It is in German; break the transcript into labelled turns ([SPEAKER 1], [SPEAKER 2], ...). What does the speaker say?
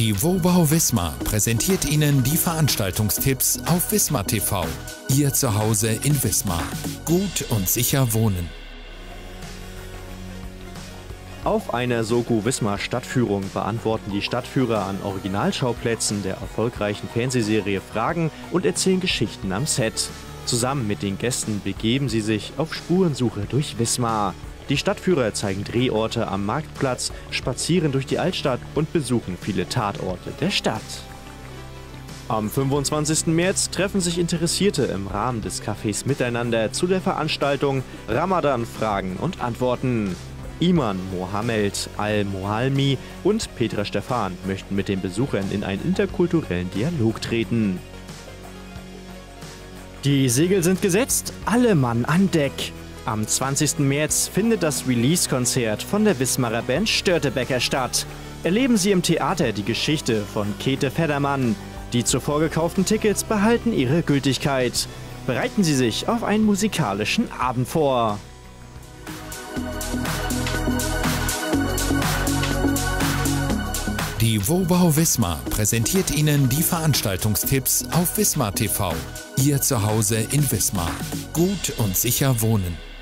[SPEAKER 1] Die Wobau Wismar präsentiert Ihnen die Veranstaltungstipps auf Wismar TV. Ihr Zuhause in Wismar. Gut und sicher wohnen.
[SPEAKER 2] Auf einer Soko Wismar Stadtführung beantworten die Stadtführer an Originalschauplätzen der erfolgreichen Fernsehserie Fragen und erzählen Geschichten am Set. Zusammen mit den Gästen begeben sie sich auf Spurensuche durch Wismar. Die Stadtführer zeigen Drehorte am Marktplatz, spazieren durch die Altstadt und besuchen viele Tatorte der Stadt. Am 25. März treffen sich Interessierte im Rahmen des Cafés Miteinander zu der Veranstaltung Ramadan Fragen und Antworten. Iman Mohammed Al-Mohalmi und Petra Stefan möchten mit den Besuchern in einen interkulturellen Dialog treten. Die Segel sind gesetzt, alle Mann an Deck. Am 20. März findet das Release-Konzert von der Wismarer Band Störtebeker statt. Erleben Sie im Theater die Geschichte von Käthe Feddermann. Die zuvor gekauften Tickets behalten ihre Gültigkeit. Bereiten Sie sich auf einen musikalischen Abend vor.
[SPEAKER 1] Die Wobau Wismar präsentiert Ihnen die Veranstaltungstipps auf Wismar TV. Ihr Zuhause in Wismar. Gut und sicher wohnen.